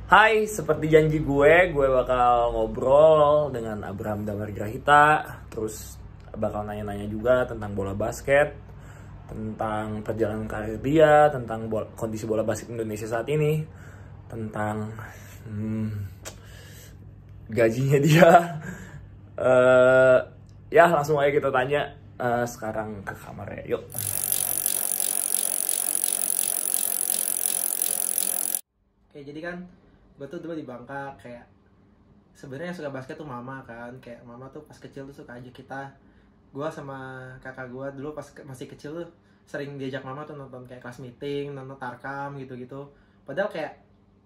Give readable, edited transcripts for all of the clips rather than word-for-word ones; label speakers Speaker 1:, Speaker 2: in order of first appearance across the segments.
Speaker 1: Hai, seperti janji gue bakal ngobrol dengan Abraham Damar Grahita. Terus bakal nanya-nanya juga tentang bola basket, tentang perjalanan karir dia, tentang kondisi bola basket Indonesia saat ini, tentang gajinya dia. Eh ya langsung aja kita tanya sekarang ke kamarnya. Yuk.
Speaker 2: Kayak jadi kan gue tuh dulu di Bangka, kayak sebenarnya yang suka basket tuh mama kan. Kayak mama tuh pas kecil tuh suka ajak kita, gue sama kakak gue dulu pas masih kecil tuh sering diajak mama tuh nonton kayak kelas meeting, nonton Tarkam gitu-gitu. Padahal kayak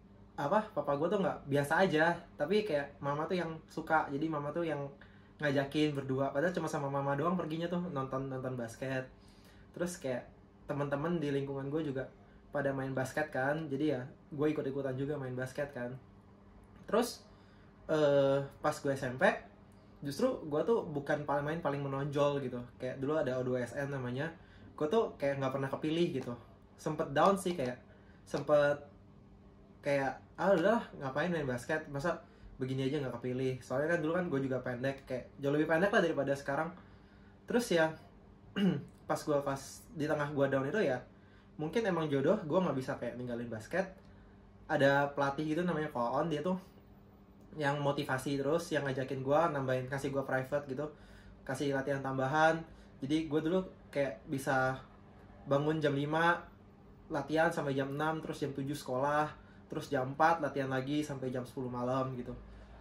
Speaker 2: papa gue tuh nggak biasa aja, tapi kayak mama tuh yang suka, jadi mama tuh yang ngajakin berdua. Padahal cuma sama mama doang perginya tuh nonton nonton basket. Terus kayak teman-teman di lingkungan gue juga pada main basket kan, jadi ya gue ikut-ikutan juga main basket kan. Terus pas gue SMP justru gue tuh bukan main paling menonjol gitu. Kayak dulu ada O2SN namanya, gue tuh kayak nggak pernah kepilih gitu. Sempet down sih, kayak sempet kayak udah ngapain main basket, masa begini aja nggak kepilih. Soalnya kan dulu kan gue juga pendek, kayak jauh lebih pendek lah daripada sekarang. Terus ya pas gue pas di tengah gue down itu ya, mungkin emang jodoh gue nggak bisa kayak ninggalin basket. Ada pelatih gitu namanya Koon, dia tuh yang motivasi terus, yang ngajakin gue nambahin, kasih gue private gitu, kasih latihan tambahan. Jadi gue dulu kayak bisa bangun jam 5 latihan sampai jam 6, terus jam 7 sekolah, terus jam 4 latihan lagi sampai jam 10 malam gitu.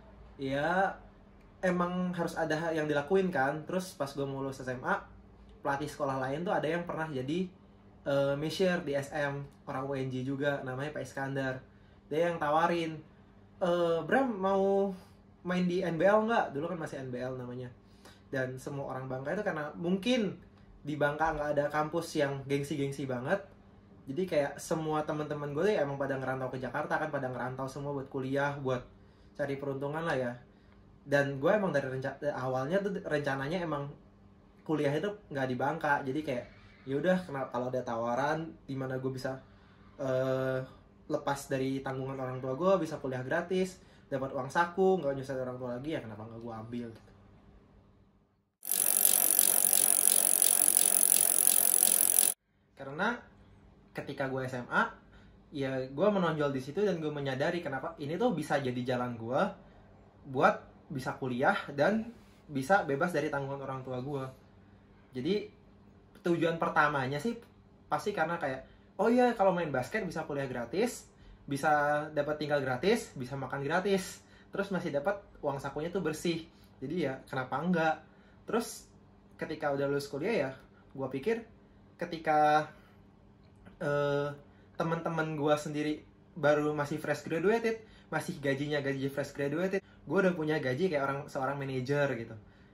Speaker 2: Ya emang harus ada yang dilakuin kan. Terus pas gue mau lulus SMA, pelatih sekolah lain tuh ada yang pernah jadi Mesir di SM, orang UNJ juga, namanya Pak Iskandar. Dia yang tawarin, Bram mau main di NBL nggak? Dulu kan masih NBL namanya. Dan semua orang Bangka itu, karena mungkin di Bangka nggak ada kampus yang gengsi-gengsi banget, jadi kayak semua teman-teman gue ya emang pada ngerantau ke Jakarta kan, pada ngerantau semua buat kuliah, buat cari peruntungan lah ya. Dan gue emang dari awalnya tuh rencananya emang kuliah itu nggak di Bangka. Jadi kayak yaudah, kalau ada tawaran di mana gue bisa lepas dari tanggungan orang tua gue, bisa kuliah gratis, dapat uang saku, nggak nyusahin orang tua lagi, ya kenapa nggak gue ambil gitu. Karena ketika gue SMA, ya gue menonjol di situ dan gue menyadari kenapa ini tuh bisa jadi jalan gue buat bisa kuliah dan bisa bebas dari tanggungan orang tua gue. Jadi tujuan pertamanya sih pasti karena kayak, oh iya, kalau main basket bisa kuliah gratis, bisa dapat tinggal gratis, bisa makan gratis, terus masih dapat uang sakunya tuh bersih. Jadi ya kenapa enggak. Terus ketika udah lulus kuliah ya, gue pikir ketika teman-teman gue sendiri baru masih fresh graduated, masih gaji fresh graduated, gue udah punya gaji kayak seorang manajer gitu.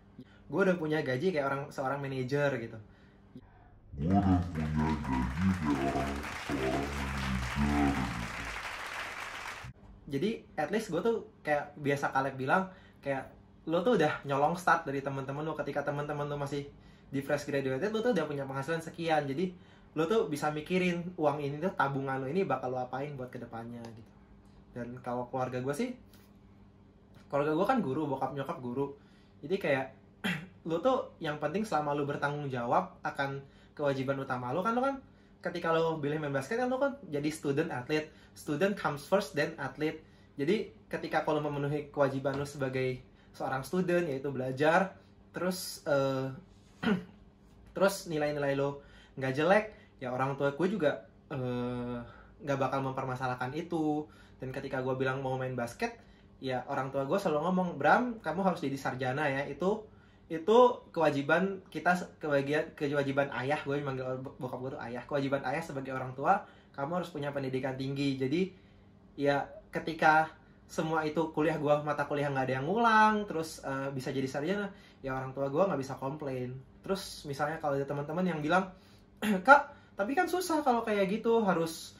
Speaker 2: Jadi at least gue tuh kayak biasa Kaleb bilang, kayak lo tuh udah nyolong start dari teman-teman lo. Ketika teman-teman lo masih di fresh graduated, lo tuh udah punya penghasilan sekian. Jadi lo tuh bisa mikirin uang ini tuh, tabungan lo ini bakal lo apain buat kedepannya gitu. Dan kalau keluarga gue sih, keluarga gue kan guru, bokap nyokap guru. Jadi kayak lo tuh yang penting selama lo bertanggung jawab akan kewajiban utama lo kan ketika lo pilih main basket kan lo kan jadi student athlete. Student comes first then athlete. Jadi ketika kalau memenuhi kewajiban lo sebagai seorang student, yaitu belajar, terus terus nilai-nilai lo nggak jelek, ya orang tua gue juga nggak bakal mempermasalahkan itu. Dan ketika gue bilang mau main basket, ya orang tua gue selalu ngomong, Bram, kamu harus jadi sarjana ya. Itu kewajiban kita, kewajiban ayah. Gue manggil bokap gue tuh ayah. Kewajiban ayah sebagai orang tua, kamu harus punya pendidikan tinggi. Jadi ya ketika semua itu kuliah gue, mata kuliah nggak ada yang ngulang, terus bisa jadi sarjana, ya orang tua gue nggak bisa komplain. Terus misalnya kalau ada teman-teman yang bilang, Kak, tapi kan susah kalau kayak gitu, harus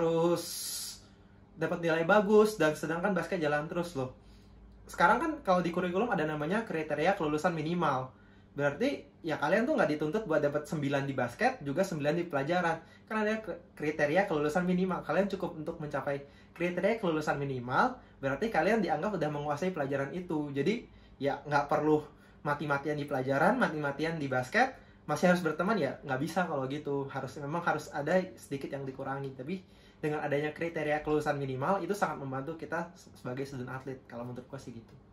Speaker 2: dapat nilai bagus, dan sedangkan basket jalan terus loh. Sekarang kan kalau di kurikulum ada namanya kriteria kelulusan minimal. Berarti ya kalian tuh nggak dituntut buat dapat 9 di basket, juga 9 di pelajaran. Kan ada kriteria kelulusan minimal. Kalian cukup untuk mencapai kriteria kelulusan minimal, berarti kalian dianggap udah menguasai pelajaran itu. Jadi ya nggak perlu mati-matian di pelajaran, mati-matian di basket, masih harus berteman ya nggak bisa kalau gitu. Memang harus ada sedikit yang dikurangi. Tapi dengan adanya kriteria kelulusan minimal itu sangat membantu kita sebagai student atlet. Kalau menurut gue sih gitu.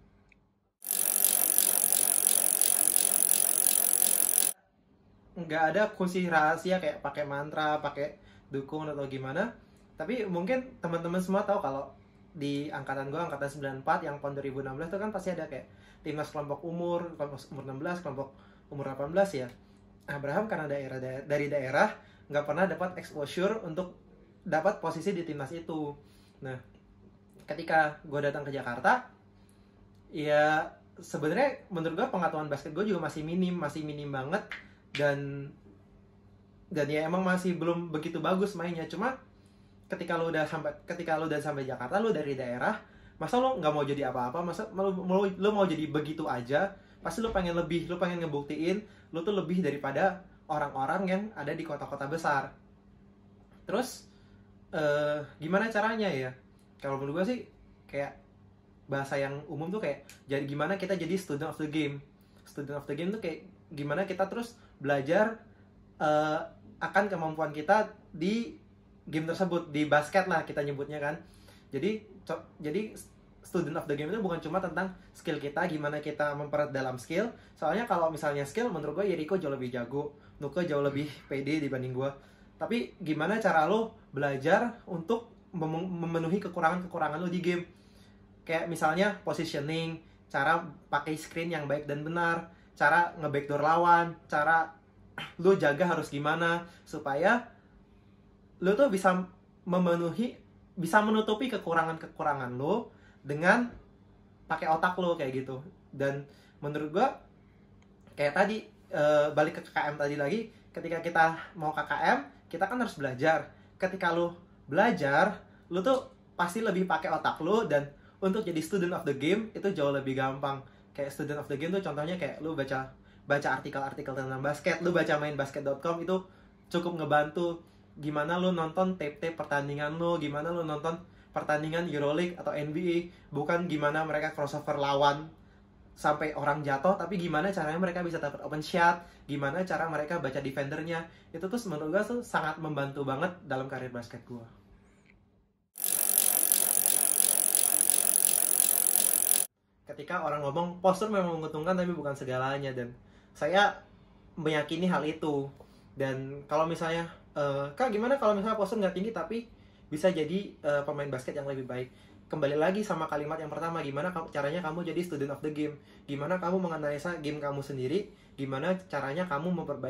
Speaker 2: Nggak ada kunci rahasia kayak pakai mantra, pakai dukun atau gimana. Tapi mungkin teman-teman semua tahu kalau di angkatan gue, angkatan 94 yang PON 2016 itu kan pasti ada kayak timnas kelompok umur 16, kelompok umur 18 ya. Abraham karena dari daerah nggak pernah dapat exposure untuk dapat posisi di timnas itu. Nah, ketika gue datang ke Jakarta, ya sebenarnya menurut gue pengetahuan basket gue juga masih minim banget, dan ya emang masih belum begitu bagus mainnya. Cuma ketika lu udah sampai Jakarta, lu dari daerah, masa lu nggak mau jadi apa-apa, masa lu mau jadi begitu aja? Pasti lu pengen lebih, lu pengen ngebuktiin lu tuh lebih daripada orang-orang yang ada di kota-kota besar. Terus gimana caranya ya? Kalau menurut gue sih kayak bahasa yang umum tuh kayak jadi gimana kita jadi student of the game. Student of the game tuh kayak gimana kita terus belajar akan kemampuan kita di game tersebut, di basket lah kita nyebutnya kan. Jadi student of the game itu bukan cuma tentang skill kita, gimana kita memperdalam skill. Soalnya kalau misalnya skill, menurut gue Yeriko jauh lebih jago, Nuke jauh lebih pede dibanding gue. Tapi gimana cara lo belajar untuk memenuhi kekurangan-kekurangan lo di game. Kayak misalnya positioning, cara pakai screen yang baik dan benar, cara nge-backdoor lawan, cara lo jaga harus gimana supaya lo tuh bisa menutupi kekurangan-kekurangan lo dengan pakai otak lo kayak gitu. Dan menurut gua kayak tadi balik ke KKM tadi lagi, ketika kita mau KKM kita kan harus belajar. Ketika lo belajar, lo tuh pasti lebih pakai otak lo, dan untuk jadi student of the game itu jauh lebih gampang. Kayak student of the game tuh contohnya kayak lo baca artikel-artikel tentang basket, lo baca mainbasket.com, itu cukup ngebantu. Gimana lo nonton tape-tape pertandingan lo, gimana lo nonton pertandingan Euroleague atau NBA, bukan gimana mereka crossover lawan sampai orang jatuh, tapi gimana caranya mereka bisa dapat open shot, gimana cara mereka baca defendernya. Itu tuh menurut gue tuh sangat membantu banget dalam karir basket gue. Ketika orang ngomong postur memang menguntungkan tapi bukan segalanya, dan saya meyakini hal itu. Dan kalau misalnya Kak, gimana kalau misalnya postur nggak tinggi tapi bisa jadi pemain basket yang lebih baik? Kembali lagi sama kalimat yang pertama, gimana caranya kamu jadi student of the game? Gimana kamu menganalisa game kamu sendiri? Gimana caranya kamu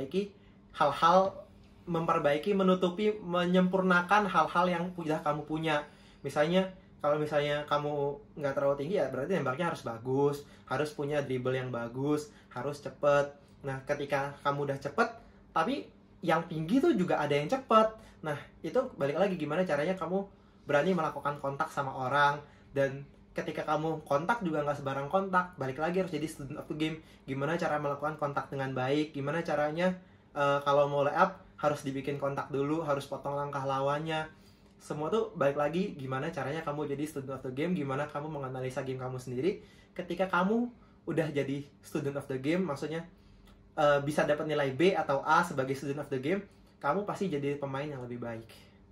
Speaker 2: menutupi, menyempurnakan hal-hal yang sudah kamu punya? Misalnya, kalau misalnya kamu nggak terlalu tinggi ya berarti nembaknya harus bagus, harus punya dribble yang bagus, harus cepet. Nah, ketika kamu udah cepet, tapi yang tinggi tuh juga ada yang cepet. Nah, itu balik lagi gimana caranya kamu berani melakukan kontak sama orang. Dan ketika kamu kontak juga nggak sebarang kontak, balik lagi harus jadi student of the game. Gimana cara melakukan kontak dengan baik, gimana caranya kalau mau layup harus dibikin kontak dulu, harus potong langkah lawannya. Semua tuh balik lagi gimana caranya kamu jadi student of the game, gimana kamu menganalisa game kamu sendiri. Ketika kamu udah jadi student of the game, maksudnya bisa dapat nilai B atau A sebagai student of the game, kamu pasti jadi pemain yang lebih baik.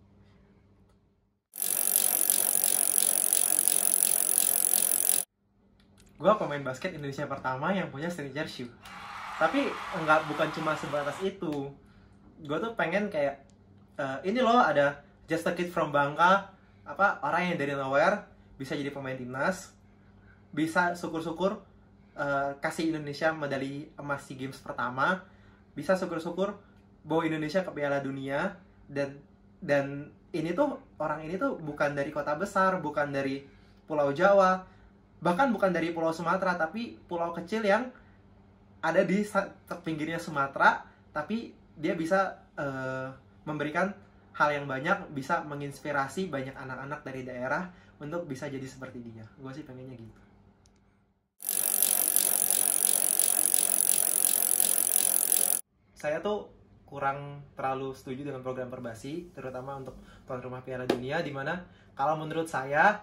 Speaker 2: Gue pemain basket Indonesia pertama yang punya signature shoe. Tapi bukan cuma sebatas itu. Gue tuh pengen kayak ini loh, ada just a kid from Bangka, orang yang dari nowhere bisa jadi pemain timnas, bisa syukur-syukur kasih Indonesia medali emas SEA Games pertama, bisa syukur-syukur bawa Indonesia ke Piala Dunia. Dan orang ini tuh bukan dari kota besar, bukan dari Pulau Jawa, bahkan bukan dari Pulau Sumatera, tapi pulau kecil yang ada di pinggirnya Sumatera, tapi dia bisa memberikan hal yang banyak, bisa menginspirasi banyak anak-anak dari daerah untuk bisa jadi seperti dia. Gue sih pengennya gitu. Saya tuh kurang terlalu setuju dengan program Perbasi, terutama untuk tuan rumah Piala Dunia, di mana Kalau menurut saya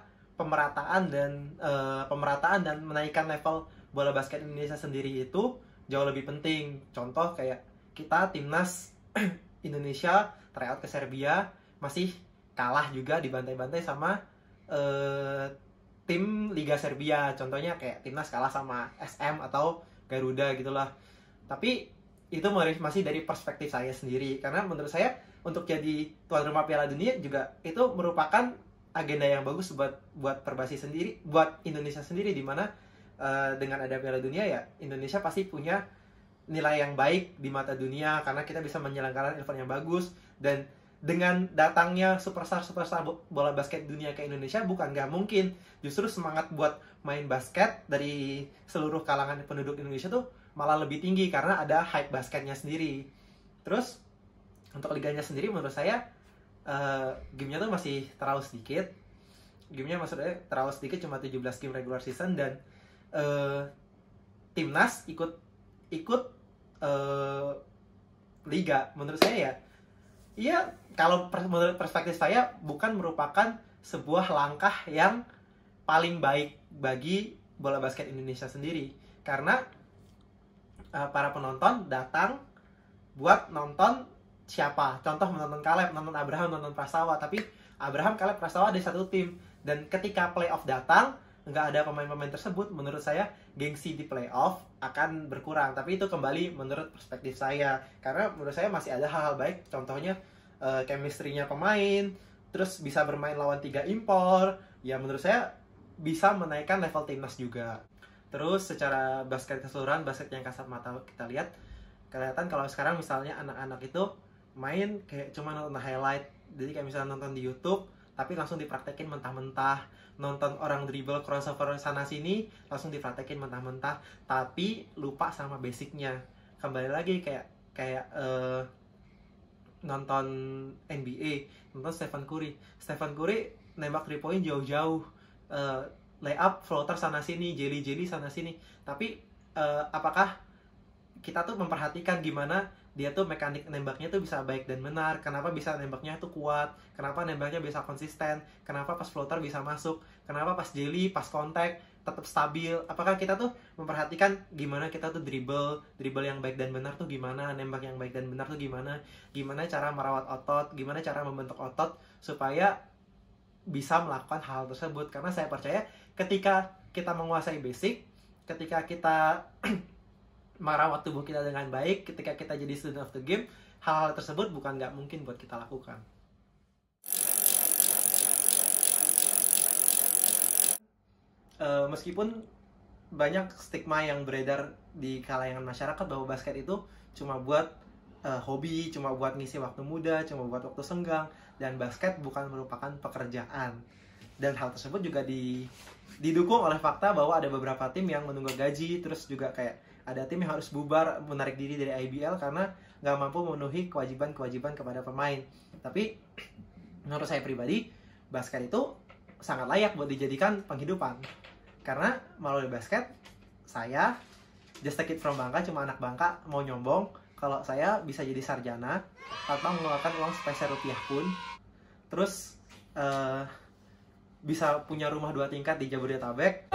Speaker 2: pemerataan dan menaikkan level bola basket Indonesia sendiri itu jauh lebih penting. Contoh kayak kita timnas Indonesia tryout ke Serbia masih kalah juga dibantai-bantai sama tim Liga Serbia. Contohnya kayak timnas kalah sama SM atau Garuda gitulah. Tapi itu masih dari perspektif saya sendiri, karena menurut saya untuk jadi tuan rumah Piala Dunia juga itu merupakan agenda yang bagus buat Perbasi sendiri, buat Indonesia sendiri, dimana dengan ada Piala Dunia ya Indonesia pasti punya nilai yang baik di mata dunia karena kita bisa menyelenggarakan event yang bagus. Dan dengan datangnya superstar bola basket dunia ke Indonesia bukan nggak mungkin, justru semangat buat main basket dari seluruh kalangan penduduk Indonesia tuh malah lebih tinggi karena ada hype basketnya sendiri. Terus untuk liganya sendiri menurut saya gamenya tuh masih terlalu sedikit. Gamenya maksudnya terlalu sedikit, cuma 17 game regular season, dan timnas ikut liga. Menurut saya ya, iya, kalau menurut perspektif saya bukan merupakan sebuah langkah yang paling baik bagi bola basket Indonesia sendiri, karena para penonton datang buat nonton siapa? Contoh menonton Caleb, nonton Abraham, nonton Prastawa. Tapi Abraham, Caleb, Prastawa ada satu tim. Dan ketika playoff datang, nggak ada pemain-pemain tersebut, menurut saya gengsi di playoff akan berkurang. Tapi itu kembali menurut perspektif saya. Karena menurut saya masih ada hal-hal baik. Contohnya chemistry-nya pemain, terus bisa bermain lawan 3 impor. Ya menurut saya bisa menaikkan level timnas juga. Terus secara basket keseluruhan, basket yang kasat mata kita lihat, kelihatan kalau sekarang misalnya anak-anak itu main kayak cuma nonton highlight. Jadi kayak misalnya nonton di YouTube tapi langsung dipraktekin mentah-mentah, nonton orang dribble crossover sana sini langsung dipraktekin mentah-mentah, tapi lupa sama basicnya. Kembali lagi kayak nonton NBA, nonton Stephen Curry nembak 3 point jauh-jauh, layup floater sana sini, jelly sana sini, tapi apakah kita tuh memperhatikan gimana dia tuh mekanik nembaknya tuh bisa baik dan benar, kenapa bisa nembaknya tuh kuat, kenapa nembaknya bisa konsisten, kenapa pas floater bisa masuk, kenapa pas jelly, pas kontak tetap stabil. Apakah kita tuh memperhatikan gimana kita tuh dribble yang baik dan benar tuh gimana, nembak yang baik dan benar tuh gimana cara merawat otot, gimana cara membentuk otot supaya bisa melakukan hal tersebut. Karena saya percaya ketika kita menguasai basic, ketika kita merawat tubuh kita dengan baik, ketika kita jadi student of the game, hal-hal tersebut bukan nggak mungkin buat kita lakukan. Meskipun banyak stigma yang beredar di kalangan masyarakat bahwa basket itu cuma buat hobi, cuma buat ngisi waktu muda, cuma buat waktu senggang, dan basket bukan merupakan pekerjaan. Dan hal tersebut juga didukung oleh fakta bahwa ada beberapa tim yang menunggak gaji, terus juga kayak ada tim yang harus bubar, menarik diri dari IBL karena nggak mampu memenuhi kewajiban kepada pemain. Tapi menurut saya pribadi, basket itu sangat layak buat dijadikan penghidupan. Karena melalui basket, saya just a kid from Bangka, cuma anak Bangka, mau nyombong kalau saya bisa jadi sarjana tanpa mengeluarkan uang sepeser rupiah pun. Terus bisa punya rumah 2 tingkat di Jabodetabek,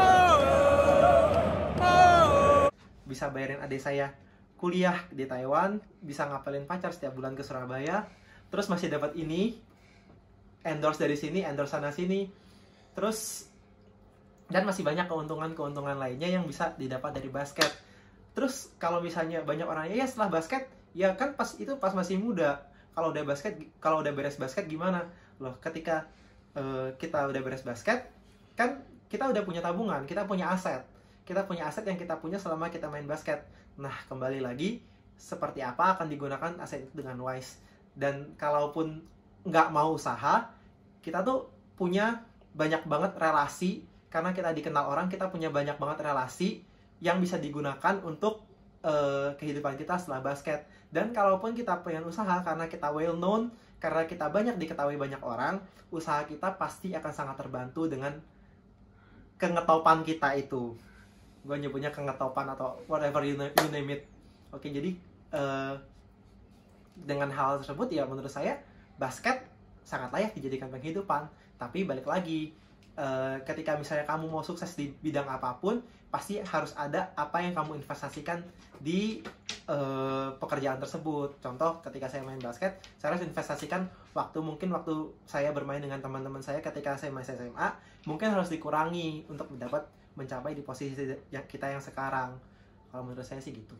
Speaker 2: bisa bayarin adik saya kuliah di Taiwan, bisa ngapelin pacar setiap bulan ke Surabaya, terus masih dapat ini, endorse dari sini, endorse sana sini, terus dan masih banyak keuntungan lainnya yang bisa didapat dari basket. Terus kalau misalnya banyak orang ya setelah basket, ya kan pas masih muda, kalau udah beres basket gimana? Loh, ketika kita udah beres basket, kan kita udah punya tabungan, kita punya aset yang kita punya selama kita main basket. Nah, kembali lagi, seperti apa akan digunakan aset itu dengan wise. Dan kalaupun nggak mau usaha, kita tuh punya banyak banget relasi, karena kita dikenal orang, kita punya banyak banget relasi yang bisa digunakan untuk kehidupan kita setelah basket. Dan kalaupun kita pengen usaha, karena kita well known, karena kita banyak diketahui banyak orang, usaha kita pasti akan sangat terbantu dengan kengetopan kita itu. Gue nyebutnya kengetopan atau whatever you name it. Oke, jadi dengan hal tersebut ya menurut saya basket sangat layak dijadikan penghidupan. Tapi balik lagi, ketika misalnya kamu mau sukses di bidang apapun, pasti harus ada apa yang kamu investasikan di pekerjaan tersebut. Contoh, ketika saya main basket, saya harus investasikan mungkin waktu saya bermain dengan teman-teman saya ketika saya masih SMA, mungkin harus dikurangi untuk mencapai di posisi kita yang sekarang. Kalau menurut saya sih gitu.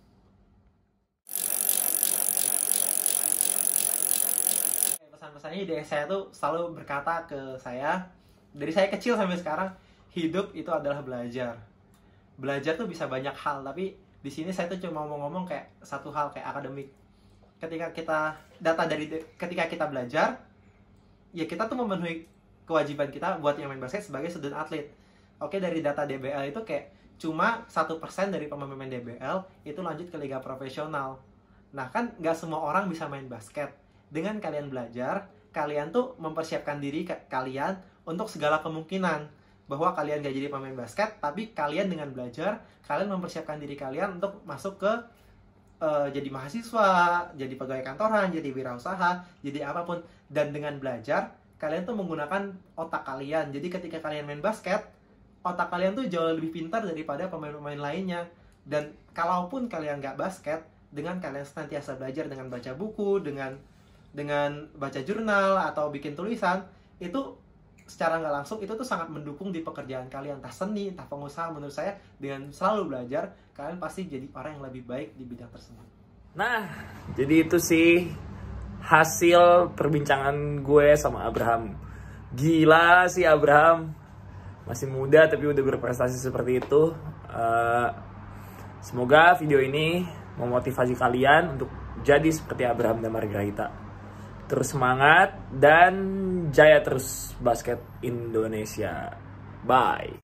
Speaker 2: Pesan-pesannya dari saya tuh selalu berkata ke saya, dari saya kecil sampai sekarang, hidup itu adalah belajar. Belajar tuh bisa banyak hal, tapi di sini saya tuh cuma mau ngomong kayak satu hal, kayak akademik. Ketika kita belajar, ya kita tuh memenuhi kewajiban kita buat yang main basket sebagai student athlete. Oke, dari data DBL itu kayak cuma 1% dari pemain DBL itu lanjut ke liga profesional. Nah kan nggak semua orang bisa main basket. Dengan kalian belajar, kalian tuh mempersiapkan diri kalian untuk segala kemungkinan. Bahwa kalian gak jadi pemain basket, tapi kalian dengan belajar, kalian mempersiapkan diri kalian untuk masuk ke jadi mahasiswa, jadi pegawai kantoran, jadi wirausaha, jadi apapun. Dan dengan belajar, kalian tuh menggunakan otak kalian. Jadi ketika kalian main basket, otak kalian tuh jauh lebih pintar daripada pemain-pemain lainnya. Dan kalaupun kalian nggak basket, dengan kalian senantiasa belajar dengan baca buku, dengan baca jurnal atau bikin tulisan, itu secara nggak langsung itu tuh sangat mendukung di pekerjaan kalian, entah seni, entah pengusaha. Menurut saya dengan selalu belajar, kalian pasti jadi orang yang lebih baik di bidang tersebut.
Speaker 1: Nah, jadi itu sih hasil perbincangan gue sama Abraham. Gila sih Abraham, masih muda tapi udah berprestasi seperti itu. Semoga video ini memotivasi kalian untuk jadi seperti Abraham dan Margarita. Terus semangat dan jaya terus basket Indonesia. Bye.